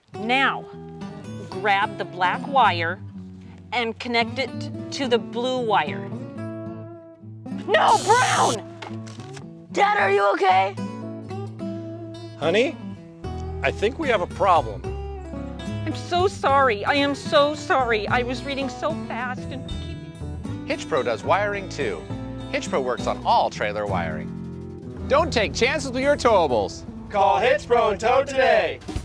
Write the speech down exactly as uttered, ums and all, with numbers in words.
Now, grab the black wire and connect it to the blue wire. No, brown! Dad, are you okay? Honey, I think we have a problem. I'm so sorry. I am so sorry. I was reading so fast and keeping... Hitch Pro does wiring too. Hitch Pro works on all trailer wiring. Don't take chances with your towables. Call Hitch Pro and Tow today.